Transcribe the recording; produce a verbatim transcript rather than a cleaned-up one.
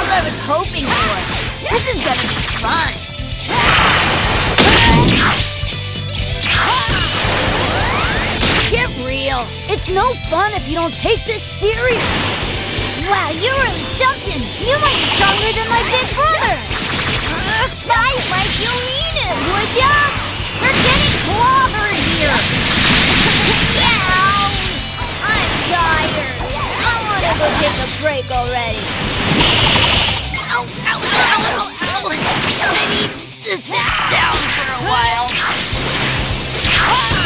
what I was hoping for. This is gonna be fun. Get real. It's no fun if you don't take this seriously. Wow, you're really something. You might be stronger than my big brother. Fight like you mean it, would ya? We're getting clobbered here. Ouch! I'm tired. I want to go take a break already. Ow, ow, ow, ow, ow. I need to sit down for a while.